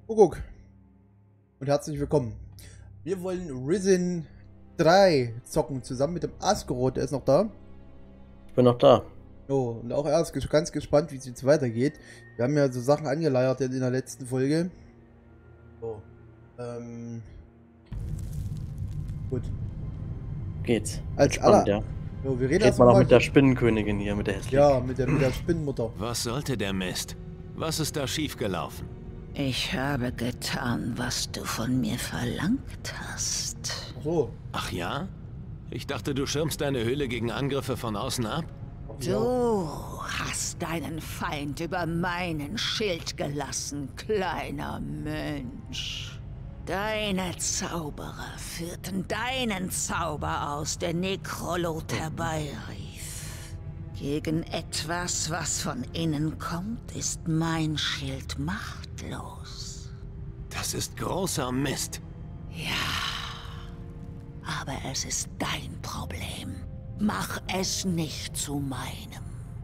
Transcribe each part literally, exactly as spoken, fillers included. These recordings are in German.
Kuckuck und herzlich willkommen. Wir wollen Risen drei zocken, zusammen mit dem Askeroth, der ist noch da. Ich bin noch da. Oh, und auch er ist ges ganz gespannt, wie es jetzt weitergeht. Wir haben ja so Sachen angeleiert in der letzten Folge. So, ähm... Gut. Geht's. Als Spannend, aller... ja. So, wir reden Red erstmal mal noch mit der Spinnenkönigin hier, mit der hässlichen. Ja, mit der, mit der Spinnenmutter. Was sollte der Mist? Was ist da schiefgelaufen? Ich habe getan, was du von mir verlangt hast. Ach so. Ach ja? Ich dachte, du schirmst deine Höhle gegen Angriffe von außen ab? Ach ja. Du hast deinen Feind über meinen Schild gelassen, kleiner Mensch. Deine Zauberer führten deinen Zauber aus, der Nekrolot herbeirief. Gegen etwas, was von innen kommt, ist mein Schild machtlos. Das ist großer Mist. Ja, aber es ist dein Problem. Mach es nicht zu meinem.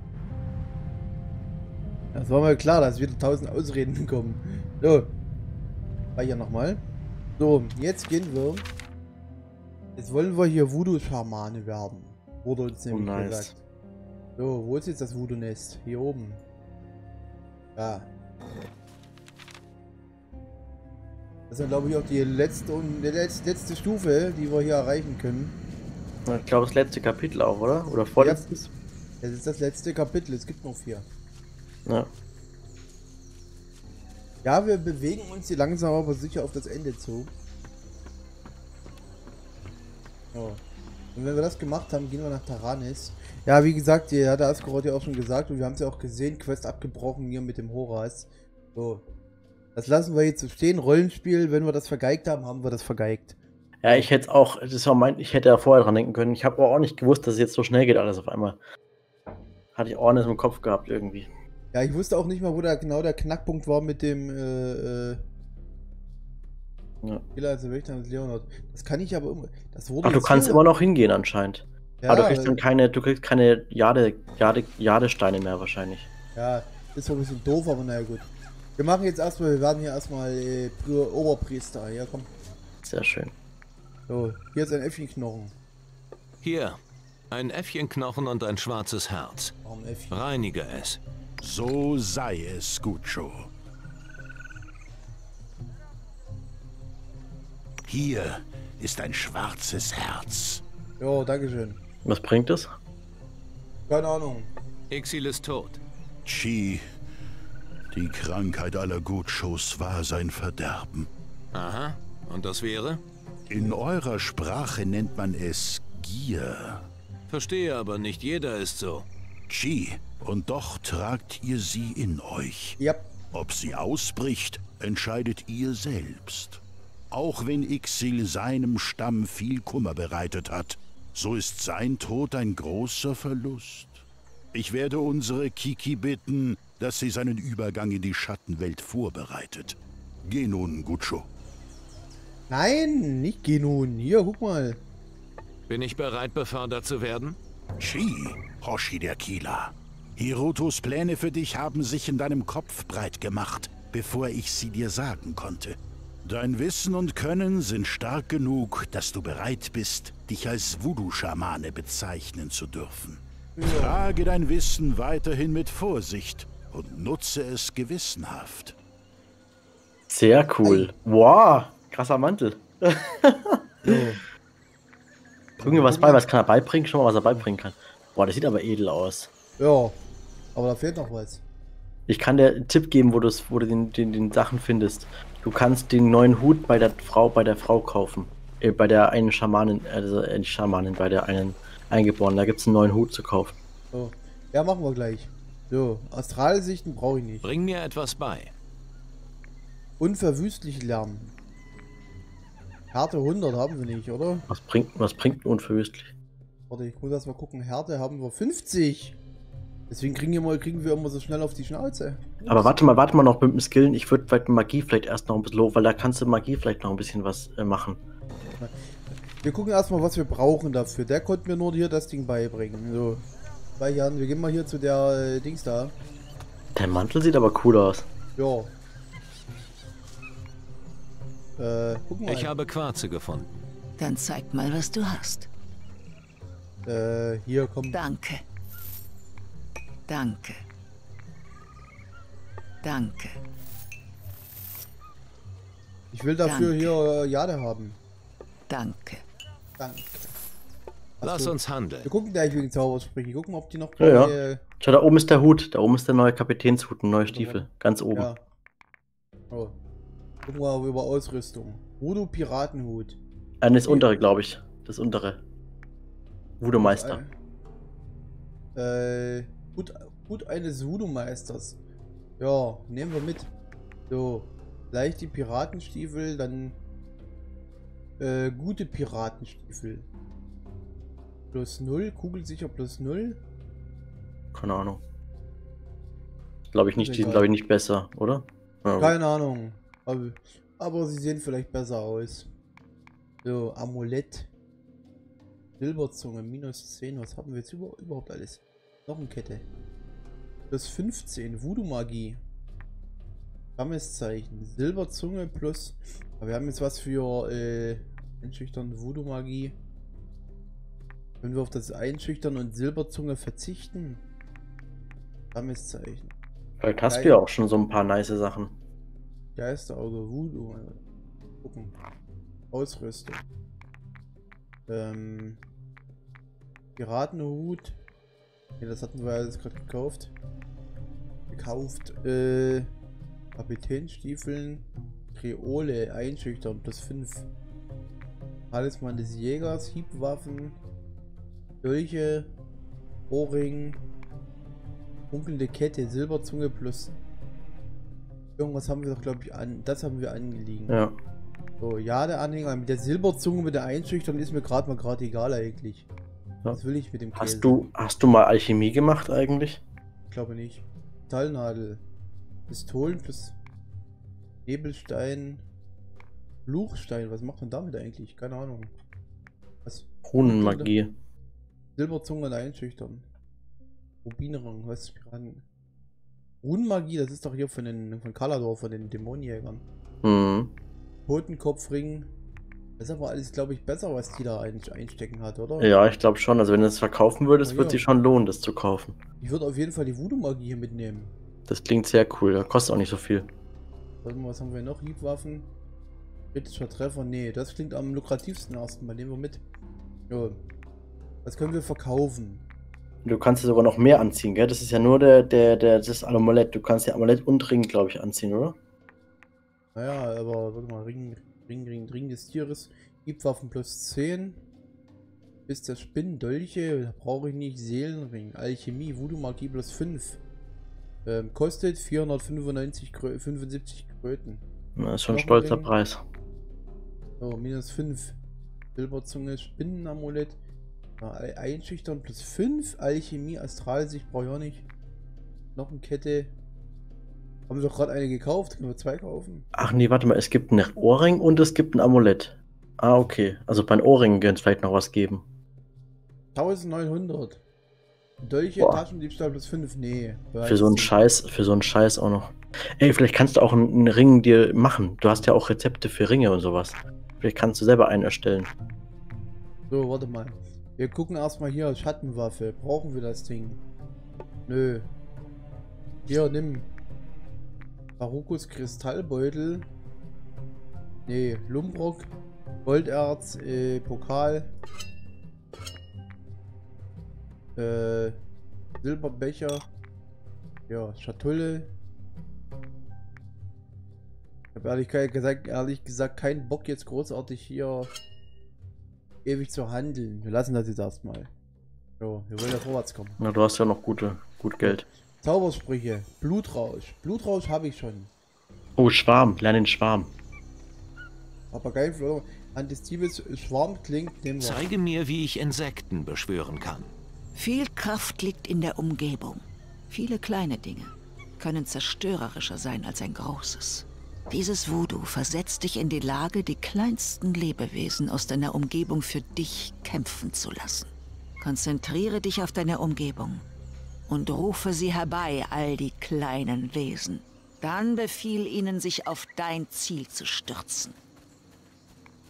Das war mal klar, dass wieder tausend Ausreden kommen. So. Hier nochmal. So, jetzt gehen wir. Jetzt wollen wir hier Voodoo-Schamane werden. Wurde uns nämlich Oh, nice. gesagt. So, wo ist jetzt das Voodoo-Nest? Hier oben. Ja. Das ist, glaube ich, auch die letzte und die letzte, letzte Stufe, die wir hier erreichen können. Ich glaube, das letzte Kapitel auch, oder? Oder vorletztes? Das ist das letzte Kapitel, es gibt noch vier. Ja. Ja, wir bewegen uns hier langsam aber sicher auf das Ende zu. So. Und wenn wir das gemacht haben, gehen wir nach Taranis. Ja, wie gesagt, hier hat der Askeroth ja auch schon gesagt und wir haben es ja auch gesehen, Quest abgebrochen hier mit dem Horas. So. Das lassen wir jetzt so stehen. Rollenspiel, wenn wir das vergeigt haben, haben wir das vergeigt. Ja, ich hätte auch, das war mein, ich hätte ja vorher dran denken können. Ich habe auch nicht gewusst, dass es jetzt so schnell geht alles auf einmal. Hatte ich auch nicht im Kopf gehabt irgendwie. Ja, ich wusste auch nicht mal, wo da genau der Knackpunkt war mit dem äh, äh Ja. Killer als Wächter des Leonard. Das kann ich aber immer. Das wurde Ach, du jetzt kannst hier- immer noch hingehen anscheinend. Ja, Aber du kriegst äh, dann keine, du kriegst keine Jade, Jade, Jadesteine mehr wahrscheinlich. Ja, ist zwar ein bisschen doof, aber naja gut. Wir machen jetzt erstmal, wir werden hier erstmal äh, Pri- Oberpriester. Ja, komm. Sehr schön. So, hier ist ein Äffchenknochen. Hier, ein Äffchenknochen und ein schwarzes Herz. Warum Äffchen? Reinige es. So sei es, Gutscho. Hier ist ein schwarzes Herz. Jo, dankeschön. Was bringt es? Keine Ahnung. Ixil ist tot. Chi, die Krankheit aller Gutschos war sein Verderben. Aha. Und das wäre? In eurer Sprache nennt man es Gier. Verstehe aber, nicht jeder ist so. Chi, und doch tragt ihr sie in euch. Ja. Ob sie ausbricht, entscheidet ihr selbst. Auch wenn Ixil seinem Stamm viel Kummer bereitet hat, so ist sein Tod ein großer Verlust. Ich werde unsere Kiki bitten, dass sie seinen Übergang in die Schattenwelt vorbereitet. Geh nun, Gutscho. Nein, nicht geh nun. Hier, guck mal. Bin ich bereit, befördert zu werden? Chi, Hoshi der Kieler. Hirotos Pläne für dich haben sich in deinem Kopf breit gemacht, bevor ich sie dir sagen konnte. Dein Wissen und Können sind stark genug, dass du bereit bist, dich als Voodoo-Schamane bezeichnen zu dürfen. Trage dein Wissen weiterhin mit Vorsicht und nutze es gewissenhaft. Sehr cool. Wow, krasser Mantel. So. Irgendwie was bei, was kann er beibringen? Schon mal, was er beibringen kann. Boah, das sieht aber edel aus. Ja. Aber da fehlt noch was. Ich kann dir einen Tipp geben, wo, wo du den, den, den Sachen findest. Du kannst den neuen Hut bei der Frau, bei der Frau kaufen. Äh, bei der einen Schamanin, also äh, nicht Schamanin, bei der einen Eingeborenen. Da gibt es einen neuen Hut zu kaufen. So. Ja, machen wir gleich. So, Astralsichten brauche ich nicht. Bring mir etwas bei. Unverwüstlich lernen. Härte hundert haben wir nicht, oder? Was bringt, was bringt unverwüstlich? Warte, ich muss erst mal gucken. Härte haben wir fünfzig. Deswegen kriegen wir, immer, kriegen wir immer so schnell auf die Schnauze. Aber warte mal, warte mal noch mit dem Skillen. Ich würde vielleicht Magie vielleicht erst noch ein bisschen hoch, weil da kannst du Magie vielleicht noch ein bisschen was äh, machen. Wir gucken erstmal, was wir brauchen dafür. Der konnte mir nur hier das Ding beibringen. So. Bei Jan, wir gehen mal hier zu der äh, Dings da. Der Mantel sieht aber cool aus. Ja. Äh, guck mal. Ich habe Quarze gefunden. Dann zeig mal, was du hast. Äh, hier, komm. Danke. Danke. Danke. Ich will dafür Danke. hier äh, Jade haben. Danke. Danke. Lass Achso, uns handeln. wir gucken gleich wegen Zaubersprüche. Gucken, ob die noch... Ja, ja. Äh, Schau, da oben ist der Hut. Da oben ist der neue Kapitänshut, ein neuer Stiefel. Ganz oben. ja. Oh. Gucken wir über Ausrüstung. Voodoo Piratenhut. Äh, das untere, glaube ich. Das untere. Voodoo-Meister. Äh, Hut, Hut eines Voodoo-Meisters. Ja, nehmen wir mit. So, gleich die Piratenstiefel, dann äh, gute Piratenstiefel. Plus null, kugelsicher plus null. Keine Ahnung. Glaube ich nicht, die sind Egal. glaube ich nicht besser, oder? Ja, Keine Ahnung. Aber, aber sie sehen vielleicht besser aus. So, Amulett. Silberzunge, minus zehn. Was haben wir jetzt über, überhaupt alles? Noch eine Kette. Plus fünfzehn, Voodoo-Magie. Stammeszeichen, Silberzunge plus... Aber wir haben jetzt was für äh, Einschüchtern, Voodoo-Magie. Können wir auf das Einschüchtern und Silberzunge verzichten? Stammeszeichen. Vielleicht hast du ja auch schon so ein paar nice Sachen. Geisterauge, Voodoo. Gucken. Ausrüstung. Ähm... Piratenhut. Ne, das hatten wir alles gerade gekauft. Gekauft. Äh... Kapitänstiefeln. Kreole, einschüchtern, plus fünf. Talisman des Jägers, Hiebwaffen. Dolche. Ohrring. Funkelnde Kette, Silberzunge plus. Irgendwas haben wir doch, glaube ich, an. Das haben wir angelegen. Ja. So, ja, der Anhänger mit der Silberzunge, mit der Einschüchtern ist mir gerade mal gerade egal eigentlich. Ja. Was will ich mit dem Käse? Hast du, hast du mal Alchemie gemacht eigentlich? Ich glaube nicht. Metallnadel. Pistolen plus Nebelstein. Fluchstein. Was macht man damit eigentlich? Keine Ahnung. Was? Runenmagie. Silberzunge und Einschüchtern. Rubinrang. Was ist Piraten? Runenmagie, das ist doch hier von den von Kalador, von den Dämonenjägern. Mhm. Totenkopfring. Das ist aber alles, glaube ich, besser, was die da ein, einstecken hat, oder? Ja, ich glaube schon. Also wenn du es verkaufen würdest, Oh, würde ja. sich schon lohnen, das zu kaufen. Ich würde auf jeden Fall die Voodoo-Magie hier mitnehmen. Das klingt sehr cool. Das kostet auch nicht so viel. Warte mal, was haben wir noch? Hiebwaffen. Kritischer Treffer. Nee, das klingt am lukrativsten erstmal. Nehmen wir mit. Jo. Das können wir verkaufen. Du kannst ja sogar noch mehr anziehen, gell? Das ist ja nur der, der, der, das Amulett. Du kannst ja Amulett und Ring, glaube ich, anziehen, oder? Naja, aber warte mal. Ring, Ring, Ring, Ring des Tieres. Hiebwaffen plus zehn. Bis der Spinnendolche. Da brauche ich nicht. Seelenring. Alchemie. Voodoo-Magie plus fünf. Ähm, kostet vierhundertfünfundneunzig, Krö fünfundsiebzig Kröten. Das ist schon ein Noch ein stolzer Ring. Preis. So, minus fünf. Silberzunge, Spinnenamulett. Ja, Einschüchtern plus fünf. Alchemie, Astralsicht brauche ich auch nicht. Noch eine Kette. Haben wir doch gerade eine gekauft. Können wir zwei kaufen? Ach nee, warte mal. Es gibt einen Ohrring und es gibt ein Amulett. Ah, okay. Also bei den Ohrringen könnte es vielleicht noch was geben. neunzehnhundert. Dolche, Boah. Taschendiebstahl plus fünf. Nee. Für so einen Scheiß, für so einen Scheiß auch noch. Ey, vielleicht kannst du auch einen, einen Ring dir machen. Du hast ja auch Rezepte für Ringe und sowas. Vielleicht kannst du selber einen erstellen. So, warte mal. Wir gucken erstmal hier. Schattenwaffe. Brauchen wir das Ding? Nö. Hier, nimm. Barukus Kristallbeutel. Nee, Lumbrock. Golderz. Äh, Pokal. Äh, Silberbecher. Ja, Schatulle. Ich habe ehrlich gesagt, ehrlich gesagt keinen Bock jetzt großartig hier ewig zu handeln. Wir lassen das jetzt erstmal. So, wir wollen ja vorwärts kommen. Na, du hast ja noch gute, gut Geld. Zaubersprüche. Blutrausch. Blutrausch habe ich schon. Oh, Schwarm. Lern den Schwarm. Papageienflöter. Antistives Schwarm klingt. Nehmen wir. Zeige mir, wie ich Insekten beschwören kann. Viel Kraft liegt in der Umgebung. Viele kleine Dinge können zerstörerischer sein als ein großes. Dieses Voodoo versetzt dich in die Lage, die kleinsten Lebewesen aus deiner Umgebung für dich kämpfen zu lassen. Konzentriere dich auf deine Umgebung und rufe sie herbei, all die kleinen Wesen. Dann befiehl ihnen, sich auf dein Ziel zu stürzen.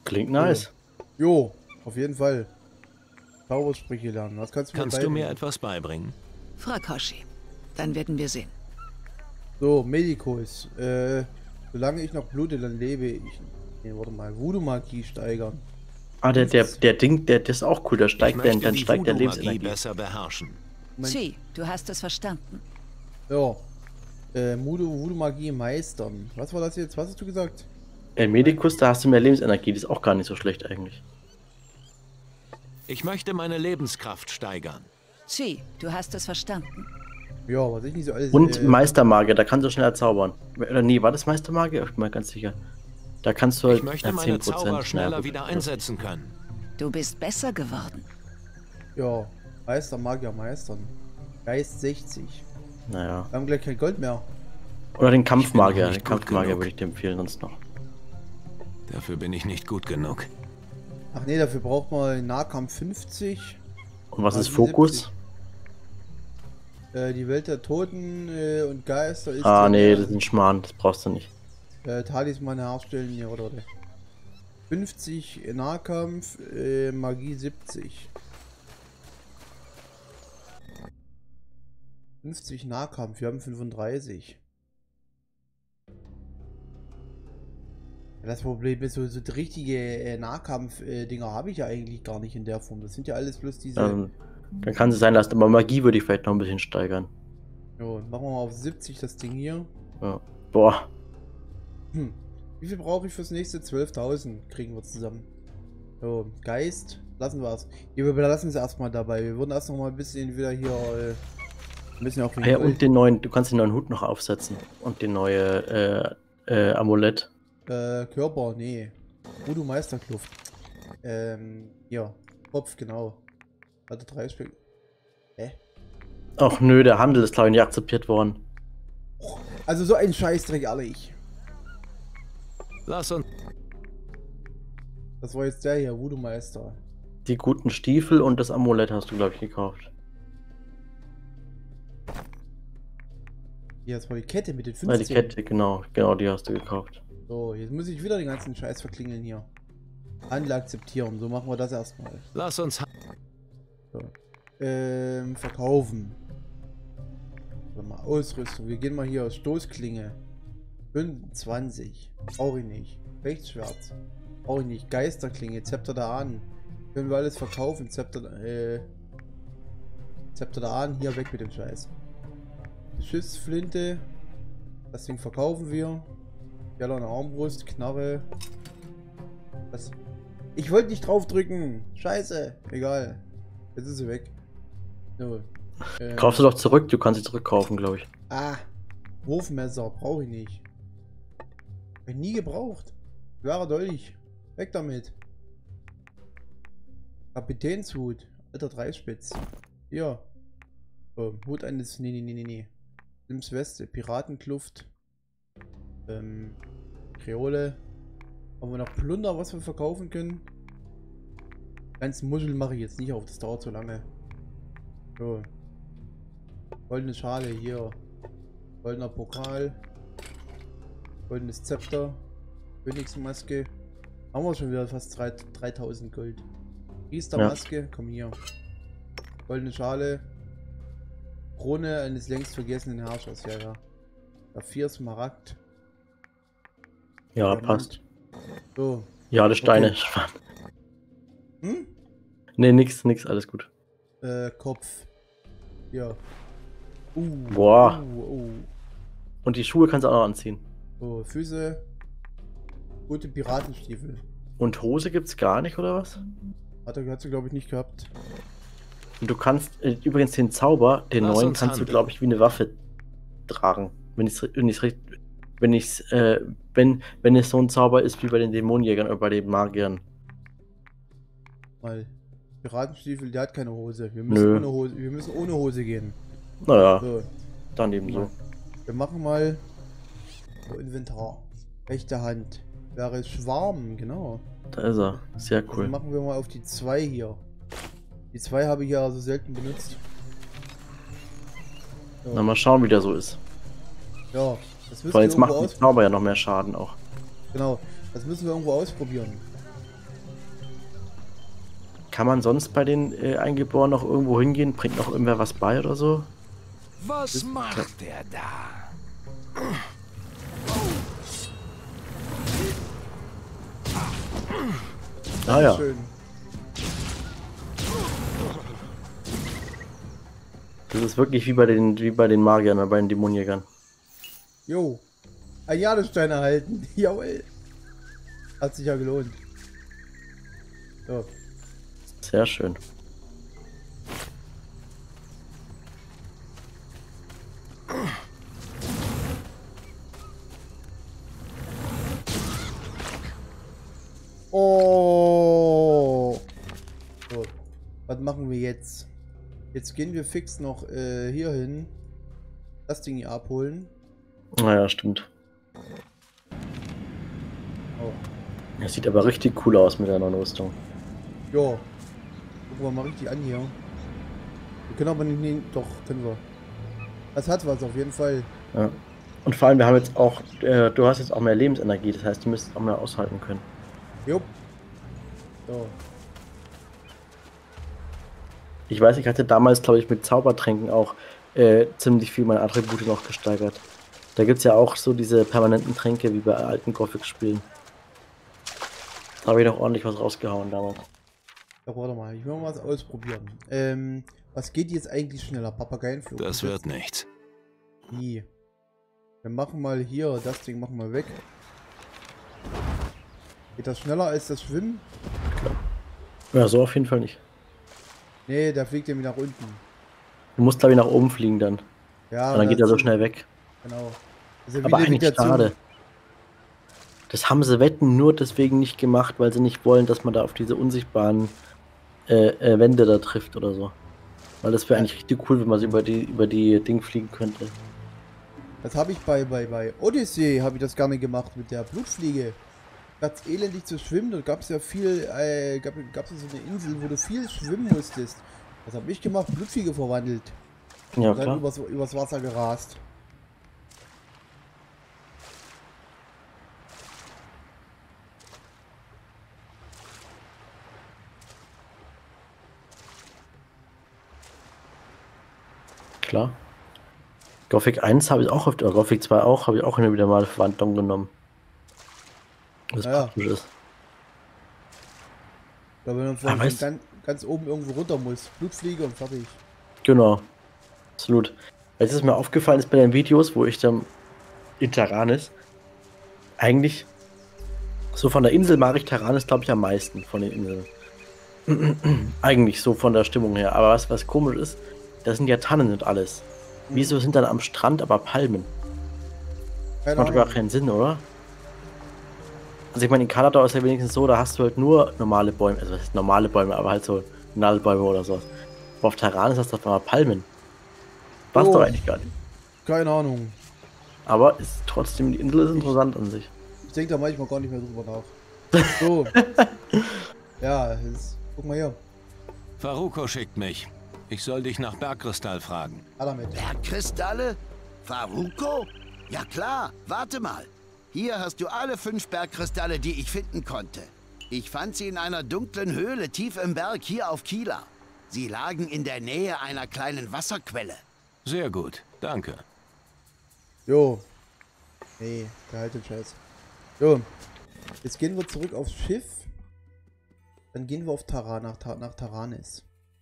Klingt nice. Jo, auf jeden Fall. Zaubersprüche lernen. Was kannst du Kannst mir du beibringen? mir etwas beibringen? Frag Hoshi. Dann werden wir sehen. So, Medicus. Äh, solange ich noch blute, dann lebe ich. Nee, warte mal. Voodoo-Magie steigern. Ah, der, der, der Ding, der, der ist auch cool. Der steigt Ich dann, möchte dann die steigt der Voodoo-Magie Lebensenergie. besser beherrschen. Moment. Chi, du hast es verstanden. Ja. Äh, Voodoo- Voodoo-Magie meistern. Was war das jetzt? Was hast du gesagt? Äh, Medicus, da hast du mehr Lebensenergie. Das ist auch gar nicht so schlecht eigentlich. Ich möchte meine Lebenskraft steigern. Chi, du hast es verstanden. Ja, was ich nicht so alles... Und äh, Meistermagier, da kannst du schneller zaubern. Oder nee, war das Meistermagier? Ich bin mir ganz sicher. Da kannst du halt Ich möchte ja, meine zehn Prozent Zauber schneller schneller wieder einsetzen können. Du bist besser geworden. Ja, Meister, Magier, Meistern. Geist sechzig. Naja. Wir haben gleich kein Gold mehr. Oder den Ich Kampfmagier. bin noch Den nicht gut Kampfmagier genug. würde ich dir empfehlen sonst noch. Dafür bin ich nicht gut genug. Ach nee, dafür braucht man Nahkampf fünfzig. Und was ist Magie Fokus? siebzig. Äh, die Welt der Toten äh, und Geister ist... Ah ja nee, der, das ist ein Schmarrn, das brauchst du nicht. Äh, Talisman herstellen, hier, oder, oder. fünfzig Nahkampf, äh, Magie siebzig. fünfzig Nahkampf, wir haben fünfunddreißig. Ja, das Problem ist, so, so die richtige äh, Nahkampf-Dinger habe ich ja eigentlich gar nicht in der Form. Das sind ja alles bloß diese... Ähm, dann kann es sein lassen, aber Magie würde ich vielleicht noch ein bisschen steigern. Jo, machen wir mal auf siebzig das Ding hier. Ja. Boah. Hm. Wie viel brauche ich fürs nächste? zwölftausend kriegen wir zusammen. So, Geist, lassen wir es. Wir lassen es erstmal dabei. Wir würden erst noch mal ein bisschen wieder hier. Äh, ein bisschen auch Ah ja, und den neuen, du kannst den neuen Hut noch aufsetzen. Und den neue äh, äh, Amulett. äh, Körper, nee. Voodoo Meisterkluft. Ähm, ja. Kopf, genau. Hatte drei Stück. Hä? Ach nö, der Handel ist glaube ich nicht akzeptiert worden. Also so ein Scheißdreck, ehrlich. Lass uns... Das war jetzt der hier, Voodoo Meister. Die guten Stiefel und das Amulett hast du glaube ich gekauft. Hier, das war die Kette mit den Ja, fünfzehn. die Kette, genau, genau, die hast du gekauft. So, jetzt muss ich wieder den ganzen Scheiß verklingeln hier. Handel akzeptieren, so machen wir das erstmal. Lass uns... So. Ähm, verkaufen. Warte mal, Ausrüstung. Wir gehen mal hier aus Stoßklinge. fünfundzwanzig. Brauche ich nicht. Rechtsschwert. Brauche ich nicht. Geisterklinge. Zepter der Ahnen. Können wir alles verkaufen. Zepter, äh... Zepter der Ahnen. Hier weg mit dem Scheiß. Schiffsflinte. Das Ding verkaufen wir. Ja, eine Armbrust. Knarre. Was? Ich wollte nicht draufdrücken. Scheiße. Egal. Jetzt ist sie weg. So. Ähm, Kaufst du doch zurück, du kannst sie zurückkaufen, glaube ich. Ah. Wurfmesser. Brauche ich nicht. Hab ich nie gebraucht. Schwerer Dolch. Weg damit. Kapitänshut. Alter Dreispitz. Hier. Oh, Hut eines. Nee, nee, nee, nee, nee. Sims Weste. Piratenkluft. Ähm. Kreole. Haben wir noch Plunder, was wir verkaufen können? Ganzen Muschel mache ich jetzt nicht auf, das dauert so lange. So. Goldene Schale hier. Goldener Pokal. Goldenes Zepter. Königsmaske. Haben wir schon wieder fast dreitausend Gold. Priestermaske, ja. Komm hier. Goldene Schale. Krone eines längst vergessenen Herrschers, ja, ja. Saphir, Smaragd. Ja, Diamant. passt. So. Ja, alle Steine. Okay. Hm? Nee, nix, nix, alles gut. Äh, Kopf. Ja. Uh, Boah. Uh, uh. Und die Schuhe kannst du auch noch anziehen. So, Füße. Gute Piratenstiefel. Und Hose gibt's gar nicht, oder was? Hat er, hat sie, glaube ich, nicht gehabt. Und du kannst, äh, übrigens den Zauber, den Lass neuen, uns kannst du, handeln. glaube ich, wie eine Waffe tragen. Wenn ich wenn ich's recht, wenn ich's, äh, wenn, wenn es so ein Zauber ist wie bei den Dämonenjägern oder bei den Magiern. Mal. Piratenstiefel, der hat keine Hose. Wir müssen, Nö. ohne Hose, wir müssen ohne Hose gehen. Naja, So, dann eben so. wir machen mal so Inventar. Rechte Hand. Wäre Schwarm, genau. Da ist er. Sehr Also cool. machen wir mal auf die zwei hier. Die zwei habe ich ja so selten benutzt. So. Na, mal schauen, wie der so ist. Ja, das müssen Weil wir jetzt irgendwo macht die aus Zauber ja noch mehr Schaden auch. Genau, das müssen wir irgendwo ausprobieren. Kann man sonst bei den äh, Eingeborenen noch irgendwo hingehen? Bringt noch irgendwer was bei oder so? Was macht er da? Ah ja. Schön. Das ist wirklich wie bei den, wie bei den Magiern oder bei den Dämonenjägern. Jo. Ein Jadestein erhalten. Jawohl. Hat sich ja gelohnt. So. Sehr schön. Oh. So. Was machen wir jetzt? Jetzt gehen wir fix noch äh, hier hin. Das Ding hier abholen. Naja, stimmt. Oh. Das sieht aber richtig cool aus mit der neuen Rüstung. Jo. Gucken wir mal richtig an hier. Wir können aber nicht nehmen. Doch, können wir. Das hat was auf jeden Fall. Ja. Und vor allem, wir haben jetzt auch, äh, du hast jetzt auch mehr Lebensenergie, das heißt, du müsstest auch mehr aushalten können. Jupp. So. Ich weiß, ich hatte damals, glaube ich, mit Zaubertränken auch äh, ziemlich viel meine Attribute noch gesteigert. Da gibt es ja auch so diese permanenten Tränke wie bei alten Gothic-Spielen. Da habe ich noch ordentlich was rausgehauen damals. Ja, warte mal, ich will mal was ausprobieren. Ähm, was geht jetzt eigentlich schneller? Papageienflug? Das wird nichts. Nie. Wir machen mal hier, das Ding machen wir weg. Geht das schneller als das Schwimmen? Ja, so auf jeden Fall nicht. Nee, der fliegt nämlich nach unten. Du musst, glaube ich, nach oben fliegen dann. Ja, Und dann geht er so das- schnell weg. Genau. Also Aber eigentlich Levitation. schade. Das haben sie Wetten nur deswegen nicht gemacht, weil sie nicht wollen, dass man da auf diese unsichtbaren äh, äh, Wände da trifft oder so. Weil das wäre eigentlich richtig cool, wenn man so über die über die Ding fliegen könnte. Das habe ich bei, bei, bei Odyssey, habe ich das gerne gemacht mit der Blutfliege. Ganz elendig zu schwimmen, da gab es ja viel, äh, gab es so eine Insel, wo du viel schwimmen musstest. Was habe ich gemacht? Blutfliege verwandelt. Ja, Und dann klar. übers, übers Wasser gerast. Klar. Gothic eins habe ich auch oft, oder Gothic zwei auch, habe ich auch immer wieder mal Verwandlung genommen. Was Ja, ja. praktisch ist. Da wenn man Ah, von, weißt- von ganz, ganz oben irgendwo runter muss. Blutfliege und fertig. Genau. Absolut. Jetzt ist mir aufgefallen, ist bei den Videos, wo ich dann in Terranis, eigentlich, so von der Insel mag ich Terranis, glaube ich, am meisten von den Inseln. Eigentlich so von der Stimmung her. Aber was, was komisch ist, das sind ja Tannen und alles. Wieso sind dann am Strand aber Palmen? Keine Macht gar Ahnung. keinen Sinn, oder? Also ich meine, in Kanada ist ja wenigstens so, da hast du halt nur normale Bäume, also was heißt normale Bäume, aber halt so Nadelbäume oder sowas. Aber auf Terranis hast du auf einmal Palmen. Passt Oh. doch eigentlich gar nicht. Keine Ahnung. Aber ist trotzdem, die Insel ist interessant an sich. Ich denke da manchmal gar nicht mehr drüber nach. So. Ja, jetzt, guck mal hier. Faruko schickt mich. Ich soll dich nach Bergkristall fragen. Alamed. Bergkristalle? Faruko? Ja klar, warte mal. Hier hast du alle fünf Bergkristalle, die ich finden konnte. Ich fand sie in einer dunklen Höhle tief im Berg hier auf Kila. Sie lagen in der Nähe einer kleinen Wasserquelle. Sehr gut, danke. Jo. Nee, der halt den Scheiß. Jo. Jetzt gehen wir zurück aufs Schiff. Dann gehen wir auf Tara, nach, Ta nach Taranis.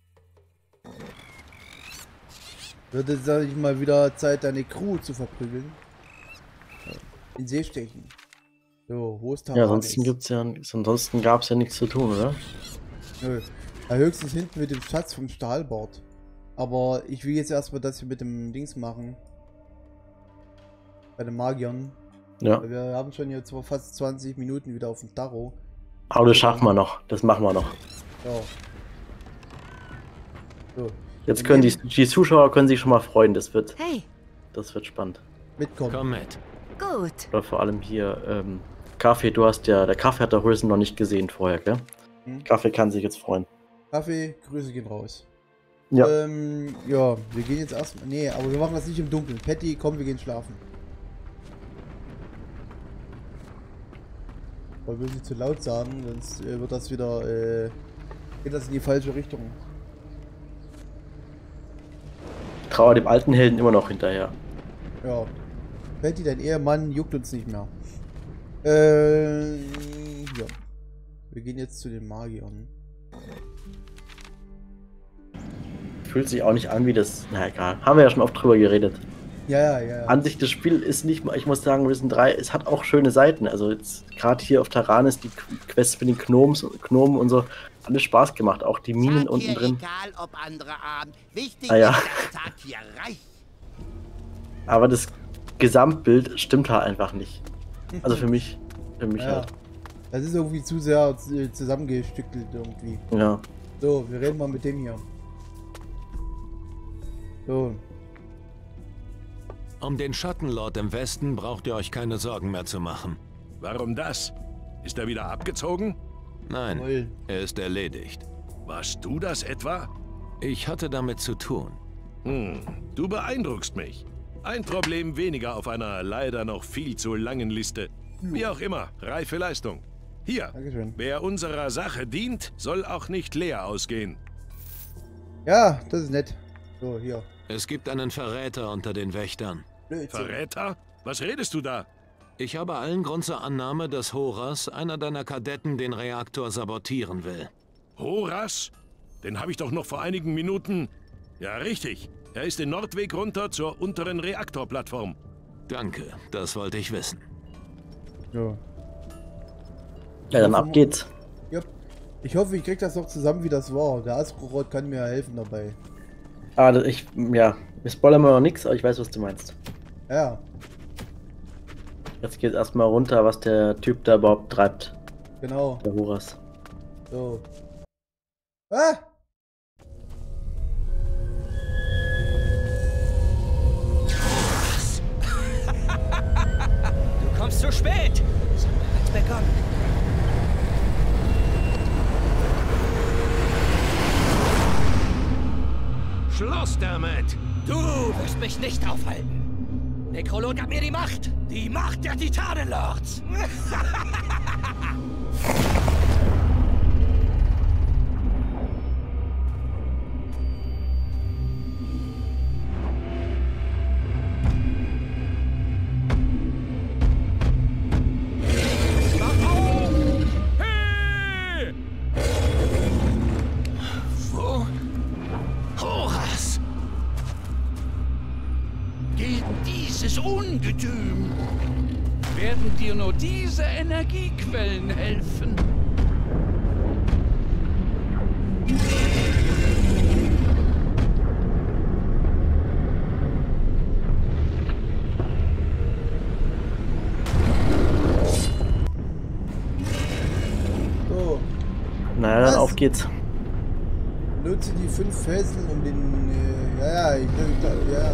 Wird es, sag ich mal, wieder Zeit, deine Crew zu verprügeln. In den See stechen. So, wo ist Taranis? Ja, ansonsten gibt's ja, ansonsten gab es ja nichts zu tun, oder? Nö. Ja, höchstens hinten mit dem Schatz vom Stahlbord. Aber ich will jetzt erstmal das hier mit dem Dings machen. Bei den Magiern. Ja. Weil wir haben schon jetzt fast zwanzig Minuten wieder auf dem Tarot. Aber das schaffen wir noch. Das machen wir noch. Ja. So, Jetzt können die, die Zuschauer können sich schon mal freuen. Das wird, Hey, das wird spannend. mitkommen. Komm mit. gut. Oder vor allem hier, ähm, Kaffee, du hast ja, der Kaffee hat der Horizon noch nicht gesehen vorher, gell? Hm. Kaffee kann sich jetzt freuen. Kaffee, Grüße gehen raus. Ja. Ähm, ja, wir gehen jetzt erstmal. Nee, aber wir machen das nicht im Dunkeln. Patty, komm, wir gehen schlafen. Weil wir nicht zu laut sagen, sonst äh, wird das wieder äh, Geht das in die falsche Richtung? Trauer dem alten Helden immer noch hinterher. Ja. Betty, dein Ehemann juckt uns nicht mehr. Äh, ja. Wir gehen jetzt zu den Magiern. Fühlt sich auch nicht an wie das. Na egal. Haben wir ja schon oft drüber geredet. Ja, ja, ja. ja. An sich, das Spiel ist nicht mal, ich muss sagen, Risen drei, es hat auch schöne Seiten. Also jetzt gerade hier auf Terranis, die Quests für den Gnomes, Gnomen und so, alles Spaß gemacht. Auch die Minen Sag unten hier, drin. egal ob andere Abend. Wichtig Ah, ja. ist, der Tag hier reich. Aber das Gesamtbild stimmt halt einfach nicht. Also für mich. Für mich Ja. halt. Das ist irgendwie zu sehr z- zusammengestückelt irgendwie. Ja. So, wir reden mal mit dem hier. So. Um den Schattenlord im Westen braucht ihr euch keine Sorgen mehr zu machen. Warum das? Ist er wieder abgezogen? Nein, Jawohl. er ist erledigt. Warst du das etwa? Ich hatte damit zu tun. Hm, du beeindruckst mich. Ein Problem weniger auf einer leider noch viel zu langen Liste. Wie auch immer, reife Leistung. Hier, Dankeschön. wer unserer Sache dient, soll auch nicht leer ausgehen. Ja, das ist nett. So, hier. Es gibt einen Verräter unter den Wächtern. Blödsinn. Verräter? Was redest du da? Ich habe allen Grund zur Annahme, dass Horas, einer deiner Kadetten, den Reaktor sabotieren will. Horas? Den habe ich doch noch vor einigen Minuten... Ja, richtig. Er ist den Nordweg runter zur unteren Reaktorplattform. Danke, das wollte ich wissen. So. Ja, dann ab geht's. Ja. Ich hoffe, ich krieg das noch zusammen, wie das war. Der Askrorod kann mir helfen dabei. Ah, das- ich, ja, wir spoilern mal noch nichts, aber ich weiß, was du meinst. Ja, Jetzt geht erstmal runter, was der Typ da überhaupt treibt. genau. Der Horas. So. Ah! Du kommst zu spät! Es hat bereits begonnen. Schluss damit! Du wirst mich nicht aufhalten. Nekrolot gab mir die Macht. Die Macht der Titanenlords. Hey! Wo? Horas! Gegen dieses Ungetüm werden dir nur diese Energiequellen helfen. So. Naja, dann Was? auf geht's. Nutze die fünf Fesseln um den. Äh, ja, ja, ich, ich, ja.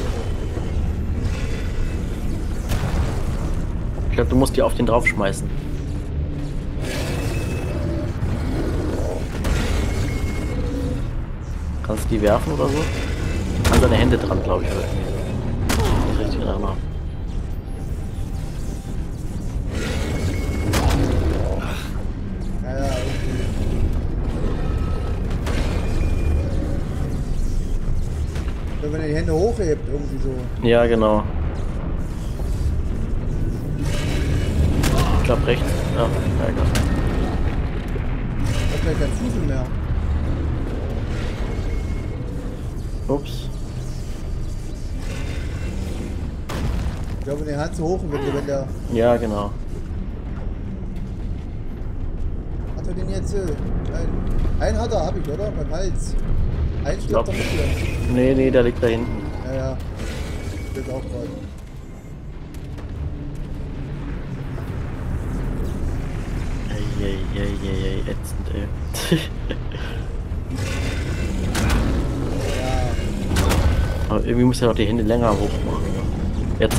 Ich glaube, du musst die auf den draufschmeißen. Kannst du die werfen oder so? An deine Hände dran, glaube ich. Oder irgendwie. Nicht richtig dran machen. Ja, ja, okay. So, wenn er die Hände hochhebt, irgendwie so. Ja, genau. Ich glaube rechts. Ja, ja, egal. Ich hab gleich keinen Fuß mehr. Ups. Ich glaube, wenn die Hand so hoch wird, wenn der. Ja, genau. Hat er den jetzt? Äh, einen, einen hat er, hab ich, oder? Beim Hals. Einen stirbt Glaub- er mit wieder. Nee, nee, der liegt da hinten. Ja, ja. Stimmt auch gerade. Eieieiei, ätzend, ey. Ja. Aber irgendwie muss er doch die Hände länger hoch machen. Jetzt.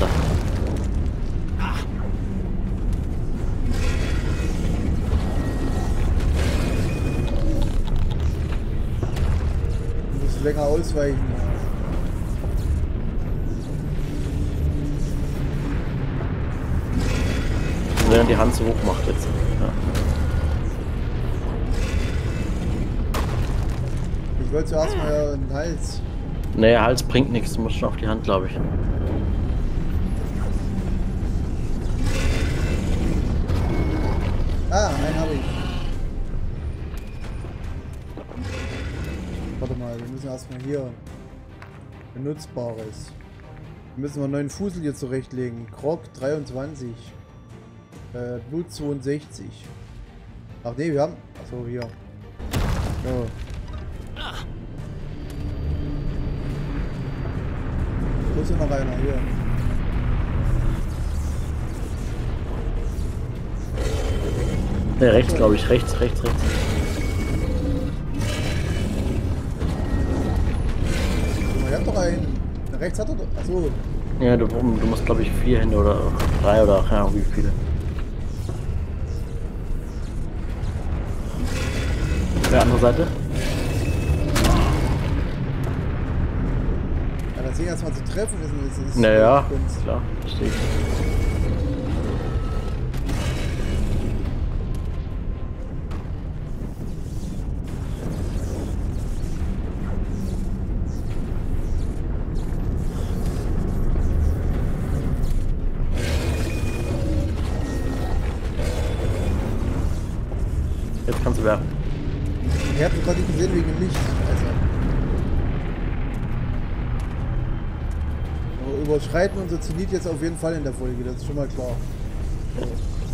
Du musst länger ausweichen. Wenn er die Hand so hoch macht jetzt. Ja. wollte zuerst mal einen Hals. Nee, Hals bringt nichts, du musst schon auf die Hand, glaube ich. Ah, einen habe ich. Warte mal, wir müssen erstmal hier Benutzbares. Wir müssen wir einen neuen Fusel hier zurechtlegen. Krog dreiundzwanzig. Äh, Blut zweiundsechzig. Ach nee, wir haben. Achso, hier. So. Wo ist denn noch einer? Hier. Ne, rechts, glaube ich. Rechts, rechts, rechts. Ich hab doch einen. Rechts hat er doch. Achso. Ja, du, du musst, glaube ich, vier Hände oder drei oder ja, wie viele. Der andere Seite. Ja, das Ding erstmal zu treffen ist, ist, ist naja, Kunst. Klar, verstehe ich. Jetzt kannst du werfen. Ich hab gerade nicht gesehen wegen dem Licht. Also. Aber überschreiten unser Zenit jetzt auf jeden Fall in der Folge, das ist schon mal klar. So.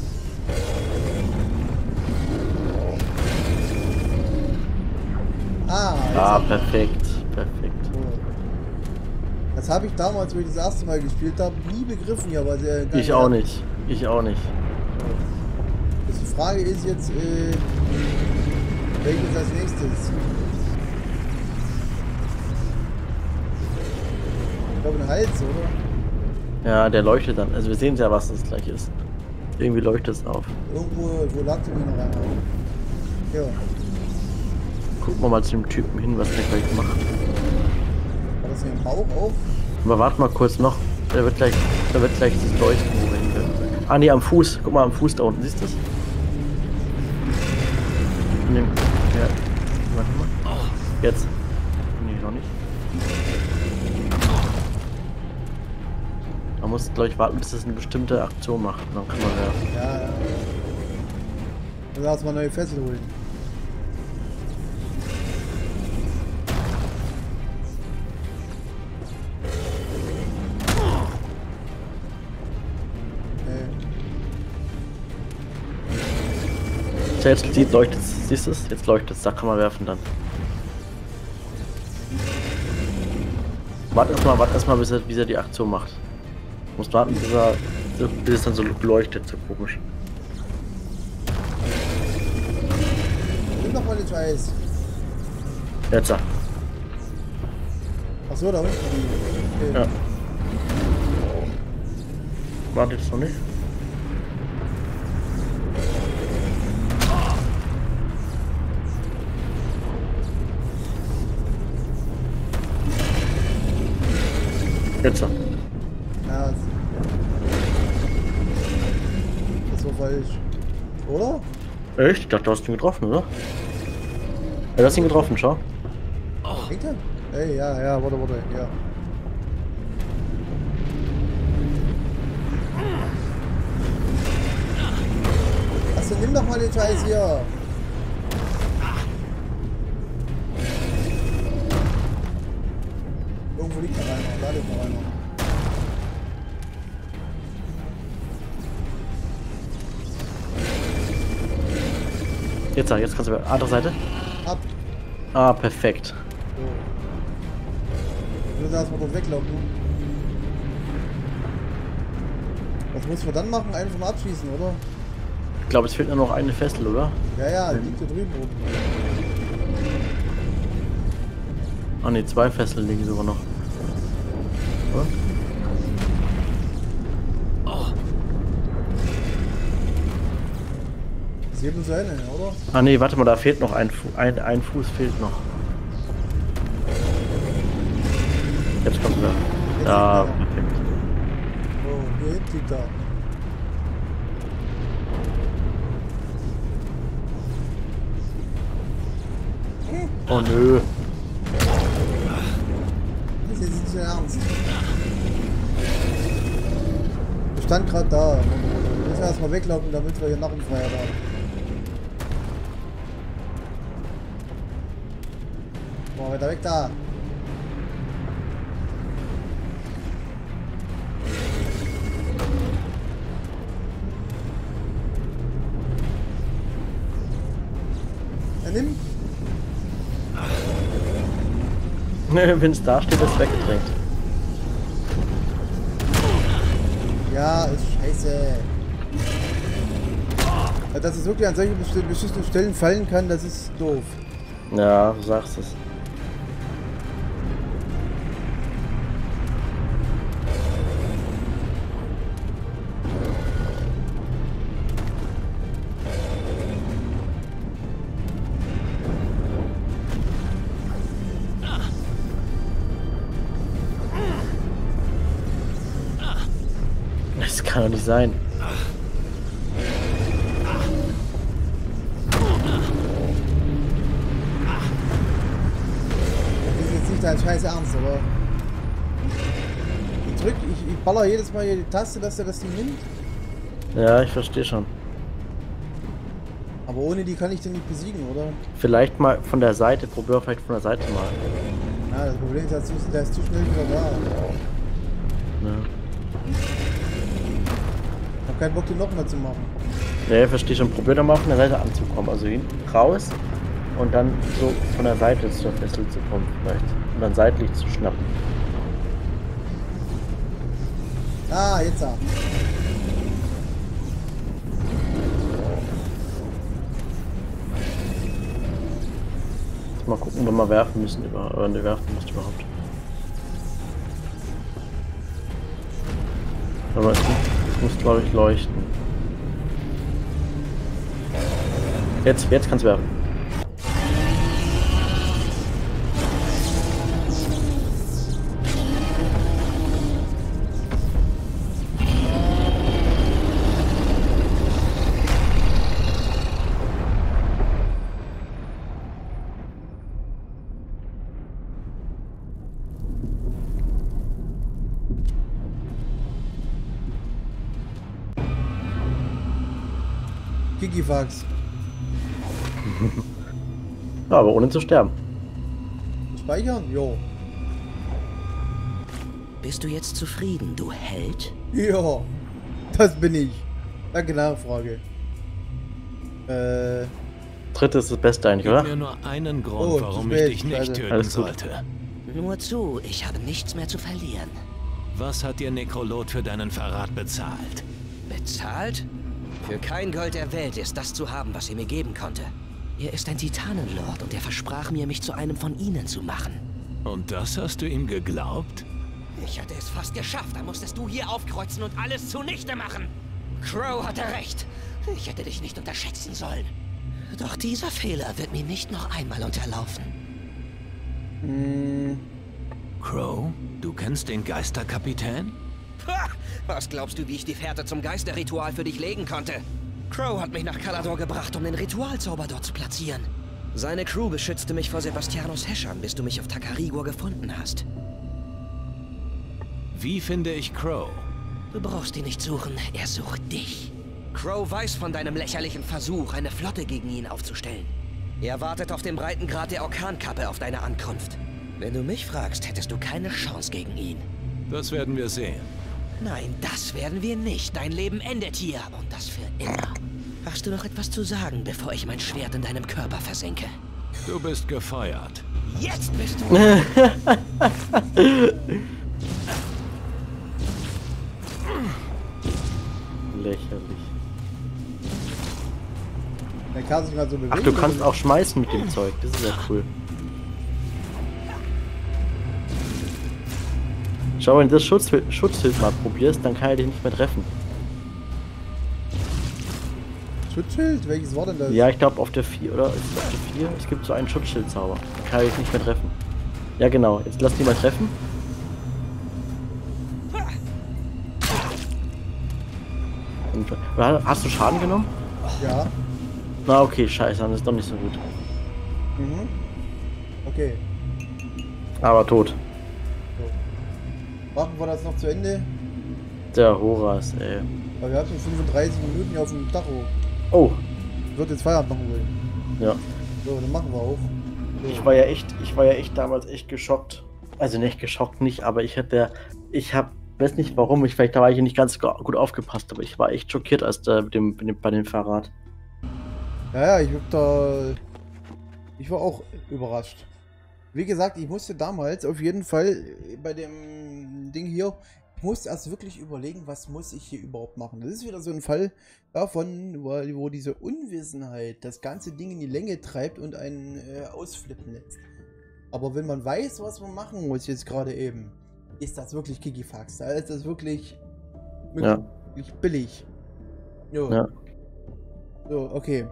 Ah, Ah, perfekt, perfekt. so. Das habe ich damals, wo ich das erste Mal gespielt habe, nie begriffen hier, weil sehr Ich auch nicht. Ich auch nicht. Die Frage ist jetzt, äh, welches als nächstes? Ich glaube, ein Hals, oder? Ja, der leuchtet dann. Also wir sehen ja, was das gleich ist. Irgendwie leuchtet es auf. Irgendwo, wo lag der noch rein? Ja. Gucken wir mal zu dem Typen hin, was der gleich macht. War das hier im Bauch auf? Aber warte mal kurz noch. Der wird gleich, der wird gleich das leuchten, wo wir hin will. Ah nee, am Fuß. Guck mal am Fuß da unten. Siehst du das? Ja. Warte mal. Jetzt. Nee, noch nicht. Man muss, glaube ich, warten, bis es eine bestimmte Aktion macht. Dann kann man werfen. Ja, ja. Dann lass mal neue Fessel holen. Jetzt sieht, leuchtet es. Siehst du es? Jetzt leuchtet es. Da kann man werfen dann. Warte erstmal, warte erstmal, bis er, bis er die Aktion macht. Du musst warten, bis, er, bis es dann so leuchtet, so komisch. Nimm doch mal den Scheiß. Jetzt. Achso, da unten. Okay. Ja. Warte jetzt noch nicht. Jetzt. Ja, das war falsch. Oder? Echt? Ich dachte, du hast ihn getroffen, oder? Ja, du hast ihn getroffen, schau. Hängt er? Ey, ja, ja, warte, warte, ja. Achso, nimm doch mal den Scheiß hier. Irgendwo liegt noch einer, da liegt noch einer. Jetzt, jetzt kannst du. Andere Seite. Ab. Ah, perfekt. So. Wir müssen erstmal dort weglaufen. Was müssen wir dann machen? Einen von abschießen, oder? Ich glaube, es fehlt nur noch eine Fessel, oder? Ja, ja, liegt hier drüben oben. Ah ne, zwei Fesseln liegen sogar noch. Oder? Das geht uns zu Ende, oder? Ah ne, warte mal, da fehlt noch ein, Fu ein, ein Fuß fehlt noch. Jetzt kommt er. Ja, perfekt. Oh, hier hinten liegt er. Oh nö. nicht dein Ernst. Ich stand gerade da. Wir müssen erstmal weglaufen, damit wir hier Narrenfreiheit haben. Boah, weiter weg da. Er nimmt. Wenn es da steht, ist es weggedrängt. Ja, ist scheiße. Ja, dass es wirklich an solchen besti- bestimmten Stellen fallen kann, das ist doof. Ja, du sagst es. Das kann doch nicht sein. Das ist jetzt nicht dein scheiß Ernst, aber... Ich drück, ich, ich baller jedes Mal hier die Taste, dass er das Ding nimmt. Ja, ich verstehe schon. Aber ohne die kann ich den nicht besiegen, oder? Vielleicht mal von der Seite, probier vielleicht von der Seite mal. Ja, das Problem ist, der ist zu schnell wieder da. Ja. Ich hab keinen Bock, den nochmal zu machen. Ja, ich verstehe schon. Probier doch mal von der Seite anzukommen. Also hinten raus und dann so von der Seite zur Fessel zu kommen vielleicht. Und dann seitlich zu schnappen. Ah, jetzt da. Mal gucken, ob wir mal werfen müssen. Über, oder ne, werfen musst überhaupt. Aber es muss, es muss glaube ich leuchten. Jetzt, jetzt kannst du werfen. Kikifax. Ja, aber ohne zu sterben. Speichern? Jo. Bist du jetzt zufrieden, du Held? Ja, das bin ich. Danke, Nachfrage. Äh. Dritte ist das Beste eigentlich, Gib oder? mir nur einen Grund, Oh, warum spät, ich dich nicht Alter. töten Alles gut. sollte. Nur zu, ich habe nichts mehr zu verlieren. Was hat dir Nekrolot für deinen Verrat bezahlt? Bezahlt? Für kein Gold der Welt ist das zu haben, was er mir geben konnte. Er ist ein Titanenlord und er versprach mir, mich zu einem von ihnen zu machen. Und das hast du ihm geglaubt? Ich hatte es fast geschafft, da musstest du hier aufkreuzen und alles zunichte machen. Crow hatte recht. Ich hätte dich nicht unterschätzen sollen. Doch dieser Fehler wird mir nicht noch einmal unterlaufen. Mh, Crow, du kennst den Geisterkapitän? Ha! Was glaubst du, wie ich die Fährte zum Geisterritual für dich legen konnte? Crow hat mich nach Kalador gebracht, um den Ritualzauber dort zu platzieren. Seine Crew beschützte mich vor Sebastianos Häschern, bis du mich auf Takarigor gefunden hast. Wie finde ich Crow? Du brauchst ihn nicht suchen, er sucht dich. Crow weiß von deinem lächerlichen Versuch, eine Flotte gegen ihn aufzustellen. Er wartet auf dem Breitengrad der Orkankappe auf deine Ankunft. Wenn du mich fragst, hättest du keine Chance gegen ihn. Das werden wir sehen. Nein, das werden wir nicht. Dein Leben endet hier und das für immer. Hast du noch etwas zu sagen, bevor ich mein Schwert in deinem Körper versenke? Du bist gefeuert. Jetzt bist du... Lächerlich. der kann sich mal so bewegen. Ach, du kannst auch schmeißen mit dem Zeug. Das ist ja cool. Schau, wenn du das Schutzschild, Schutzschild mal probierst, dann kann er dich nicht mehr treffen. Schutzschild? Welches war denn das? Ja, ich glaube auf der vier, oder? Ist es auf der vier? Es gibt so einen Schutzschildzauber. Dann kann er dich nicht mehr treffen. Ja, genau. Jetzt lass die mal treffen. Und, hast du Schaden genommen? Ja. Na, okay, scheiße, dann ist doch nicht so gut. Mhm. Okay. Aber tot. So. Machen wir das noch zu Ende? Der Horas, ey. Aber wir hatten fünfunddreißig Minuten hier auf dem Tacho. Oh. Ich würde jetzt Feierabend machen wollen. Ja. So, dann machen wir auch. So. Ich war ja echt, ich war ja echt damals echt geschockt. Also nicht geschockt nicht, aber ich hätte, ich hab, weiß nicht warum, ich vielleicht da war ich nicht ganz gut aufgepasst, aber ich war echt schockiert als da mit dem, mit dem, bei dem Fahrrad. Ja, ja, ich hab da, ich war auch überrascht. Wie gesagt, ich musste damals auf jeden Fall bei dem Ding hier, ich musste erst wirklich überlegen, was muss ich hier überhaupt machen. Das ist wieder so ein Fall davon, wo, wo diese Unwissenheit das ganze Ding in die Länge treibt und einen äh, ausflippen lässt. Aber wenn man weiß, was man machen muss jetzt gerade eben, ist das wirklich Kikifax. Da ist das wirklich, wirklich, Ja. wirklich billig. Jo. Ja. So, okay.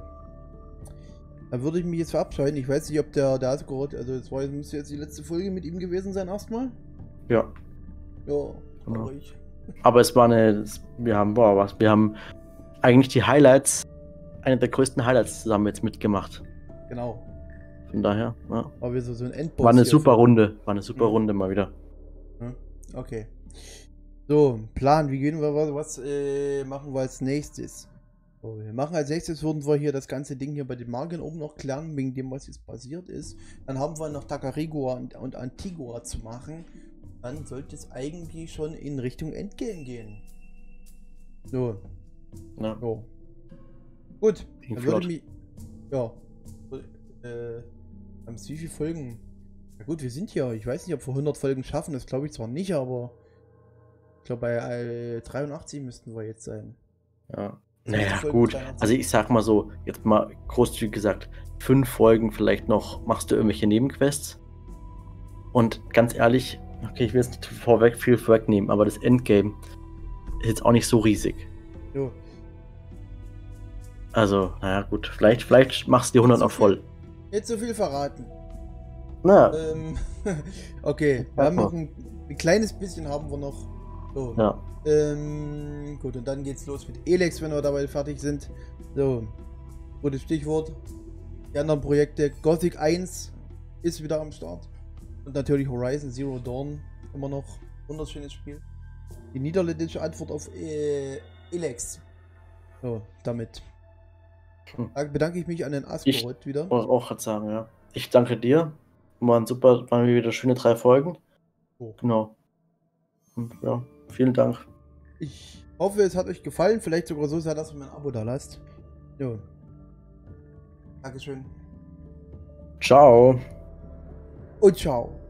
Dann würde ich mich jetzt verabscheiden. Ich weiß nicht, ob der, der Asgard, also das war, müsste jetzt die letzte Folge mit ihm gewesen sein erstmal. Ja. Ja, Genau. traurig. Aber es war eine, wir haben, boah, was, wir haben eigentlich die Highlights, eine der größten Highlights zusammen jetzt mitgemacht. Genau. Von daher, ja. War wieder so, so ein Endboss. War eine hier super für- Runde, war eine super Mhm. Runde mal wieder. Hm, okay. So, Plan, wie gehen wir, was, was äh, machen wir als nächstes? So, wir machen als nächstes, würden wir hier das ganze Ding hier bei den Magiern oben noch klären, wegen dem, was jetzt passiert ist. Dann haben wir noch Tacarigua und, und Antigua zu machen. Dann sollte es eigentlich schon in Richtung Endgame gehen. So, Ja. jo. Gut, Ging dann würde flott. mich. Ja. Äh, haben es wie viele Folgen? Ja gut, wir sind hier. Ich weiß nicht, ob wir hundert Folgen schaffen. Das glaube ich zwar nicht, aber ich glaube bei äh, dreiundachtzig müssten wir jetzt sein. Ja. zwanzig Naja, Folgen gut. dreiundachtzig. Also ich sag mal so, jetzt mal großzügig gesagt, fünf Folgen vielleicht noch machst du irgendwelche Nebenquests. Und ganz ehrlich, okay, ich will jetzt nicht vorweg viel vorwegnehmen, aber das Endgame ist jetzt auch nicht so riesig. Jo. Also, naja, gut. Vielleicht, vielleicht machst du die hundert noch voll. Jetzt so viel verraten. Na, Ähm, okay, wir haben noch ein, ein kleines bisschen haben wir noch. So. ja. Ähm, gut, und dann geht's los mit Elex, wenn wir dabei fertig sind. So, gutes Stichwort. Die anderen Projekte, Gothic eins ist wieder am Start. Und natürlich Horizon Zero Dawn, immer noch wunderschönes Spiel. Die niederländische Antwort auf äh, Elex. So, damit Hm. Da bedanke ich mich an den Asgard wieder. Muss ich auch gerade sagen, ja. Ich danke dir. Waren super, waren wieder schöne drei Folgen. Oh. Genau. Und ja, vielen Dank. Ich hoffe, es hat euch gefallen. Vielleicht sogar so sehr, dass ihr mir ein Abo da lasst. Jo. Dankeschön. Ciao. Und ciao.